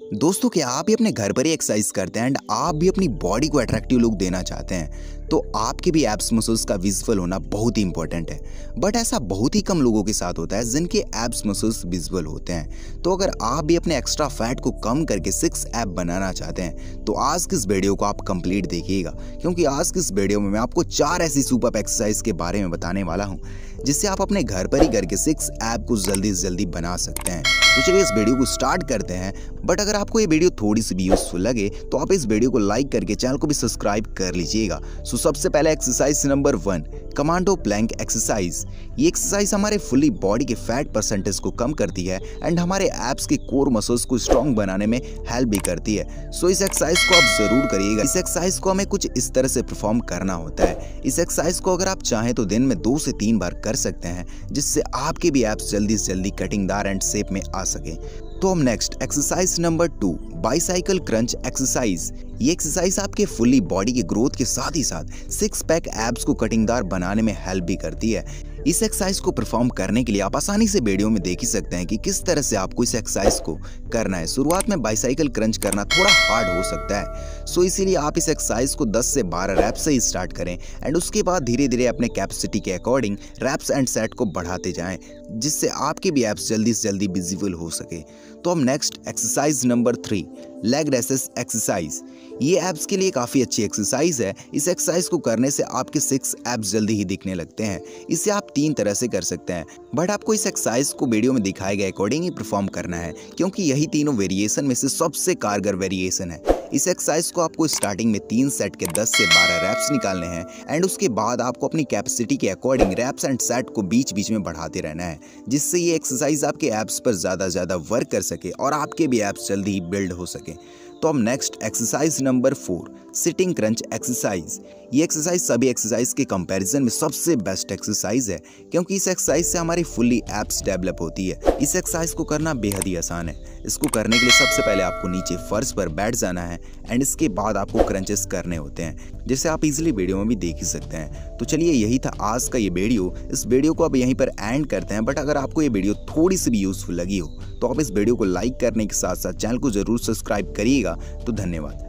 दोस्तों, क्या आप भी अपने घर पर ही एक्सरसाइज करते हैं एंड आप भी अपनी बॉडी को अट्रैक्टिव लुक देना चाहते हैं? तो आपके भी एब्स मसल्स का विजुअल होना बहुत ही इंपॉर्टेंट है। बट ऐसा बहुत ही कम लोगों के साथ होता है जिनके एब्स मसल्स विजुअल होते हैं। तो अगर आप भी अपने एक्स्ट्रा फैट को कम करके 6 एब बनाना चाहते हैं तो आज की इस वीडियो को आप कंप्लीट देखिएगा, क्योंकि आज की इस वीडियो में मैं आपको 4 ऐसी सुपर एक्सरसाइज के बारे में बताने वाला हूं जिससे आप अपने घर पर ही करके 6 एब को जल्दी से जल्दी बना सकते हैं। तो चलिए इस वीडियो को स्टार्ट करते हैं। बट अगर आपको ये वीडियो थोड़ी सी भी यूजफुल लगे तो आप इस वीडियो को लाइक करके चैनल को भी सब्सक्राइब कर लीजिएगा। सो सबसे पहले exercise number 1, commando plank exercise. ये एक्सरसाइज हमारे फुल्ली बॉडी के फैट परसेंटेज को कम करती है एंड हमारे एब्स के कोर मसल्स को स्ट्रॉन्ग बनाने में हेल्प भी करती है। सो इस एक्सरसाइज को आप जरूर करिएगा। इस एक्सरसाइज को हमें कुछ इस तरह से परफॉर्म करना होता है। इस एक्सरसाइज को अगर आप चाहें तो दिन में 2 से 3 बार कर सकते हैं, जिससे आपके भी एब्स जल्दी से जल्दी कटिंगदार एंड शेप में आ सके। तो हम next exercise number 2, bicycle crunch exercise. ये एक्सरसाइज आपके फुल्ली बॉडी के ग्रोथ के साथ ही साथ 6 पैक एब्स को कटिंगदार बनाने में हेल्प भी करती है। इस एक्सरसाइज को परफॉर्म करने के लिए आप आसानी से वीडियो में देख ही सकते हैं कि किस तरह से आपको इस एक्सरसाइज को करना है। शुरुआत में बाइसाइकिल क्रंच करना थोड़ा हार्ड हो सकता है, सो इसीलिए आप इस एक्सरसाइज को 10 से 12 रैप्स से ही स्टार्ट करें एंड उसके बाद धीरे धीरे अपने कैपेसिटी के अकॉर्डिंग रैप्स एंड सेट को बढ़ाते जाएं, जिससे आपके भी एब्स जल्दी से जल्दी विजिबल हो सके। तो हम next exercise number 3, leg raises exercise. ये एब्स के लिए काफ़ी अच्छी एक्सरसाइज है। इस एक्सरसाइज को करने से आपके 6 एब्स जल्दी ही दिखने लगते हैं। इसे आप 3 तरह से कर सकते हैं, बट आपको इस एक्सरसाइज को वीडियो में दिखाए गए अकॉर्डिंग ही परफॉर्म करना है, क्योंकि यही तीनों वेरिएशन में से सबसे कारगर वेरिएशन है। इस एक्सरसाइज को आपको स्टार्टिंग में 3 सेट के 10 से 12 रैप्स निकालने हैं एंड उसके बाद आपको अपनी कैपेसिटी के अकॉर्डिंग रैप्स एंड सेट को बीच बीच में बढ़ाते रहना है, जिससे ये एक्सरसाइज आपके एब्स पर ज़्यादा वर्क कर सके और आपके भी एब्स जल्दी ही बिल्ड हो सके। तो हम next exercise number 4, sitting crunch exercise. ये एक्सरसाइज सभी एक्सरसाइज के कंपैरिजन में सबसे बेस्ट एक्सरसाइज है, क्योंकि इस एक्सरसाइज से हमारी फुल्ली एब्स डेवलप होती है। इस एक्सरसाइज को करना बेहद ही आसान है। इसको करने के लिए सबसे पहले आपको नीचे फर्श पर बैठ जाना है एंड इसके बाद आपको क्रंचेस करने होते हैं, जैसे आप इजीली वीडियो में भी देख ही सकते हैं। तो चलिए यही था आज का ये वीडियो। इस वीडियो को अब यहीं पर एंड करते हैं। बट अगर आपको ये वीडियो थोड़ी सी भी यूजफुल लगी हो तो आप इस वीडियो को लाइक करने के साथ साथ चैनल को जरूर सब्सक्राइब करिएगा। तो धन्यवाद।